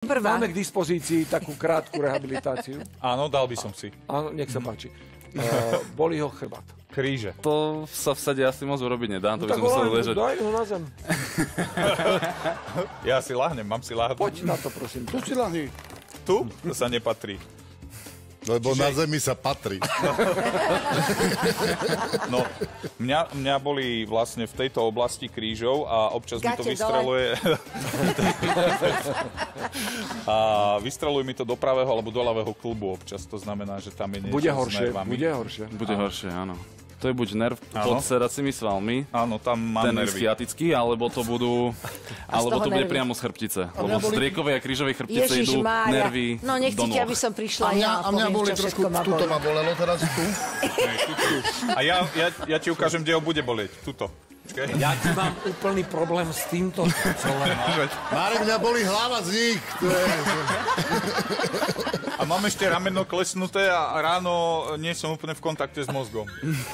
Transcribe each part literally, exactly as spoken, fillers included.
prvá. Máme k dispozícii takú krátku rehabilitáciu. Áno, dal by som si. Áno, nech sa páči. Uh, bolí ho chrbát. Kríže. To sa v sade asi moc urobiť nedá, to by Tak som musel volaj, ležať. daj ho na zem. Ja si lahnem, mám si láhnuť. Poď na to, prosím. Tu si lahni. Tu? To sa nepatrí. Lebo Čiže... na zemi sa patrí. No, mňa, mňa boli vlastne v tejto oblasti krížov a občas mi to Gate vystreluje. A vystreluje mi to do pravého alebo do ľavého klbu občas. To znamená, že tam je niečo Bude s horšie, nervami. bude horšie. Bude horšie, áno. To je buď nerv Áno. pod sedacími svalmi, Áno, tam mám ten nervy. sciatický, alebo to budú, alebo toho to bude nervy. priamo z chrbtice. mňa Lebo z boli- striekovej a krížovej chrbtice Ježiš idú Mária. nervy No do nechcete, nôh. aby som prišla A mňa, ja a mňa poviem, boli čo trošku, všetko ma tuto bolí. ma bolelo teraz tu. A ja, ja, ja ti ukážem, kde ho bude bolieť. Tuto. Počkej. Ja ti mám úplný problém s týmto celé. Marek, mňa boli hlava z nich. To je... A mám ešte rameno klesnuté a ráno nie som úplne v kontakte s mozgom.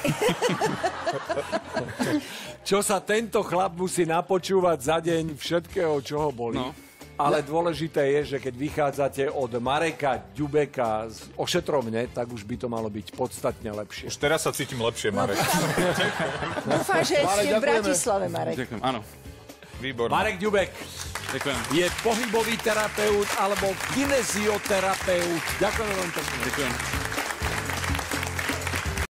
Čo sa tento chlap musí napočúvať za deň všetkého, čo ho bolí. No. Ale dôležité je, že keď vychádzate od Mareka Ďubeka z ošetrovne, tak už by to malo byť podstatne lepšie. Už teraz sa cítim lepšie, Marek. Dúfam, že Marek, ste v ďakujeme. Bratislave, Marek. Ďakujem, áno. Výborné. Marek Ďubek Ďakujem. je pohybový terapeut alebo kinezioterapeut. Ďakujem veľmi pekne. Ďakujem.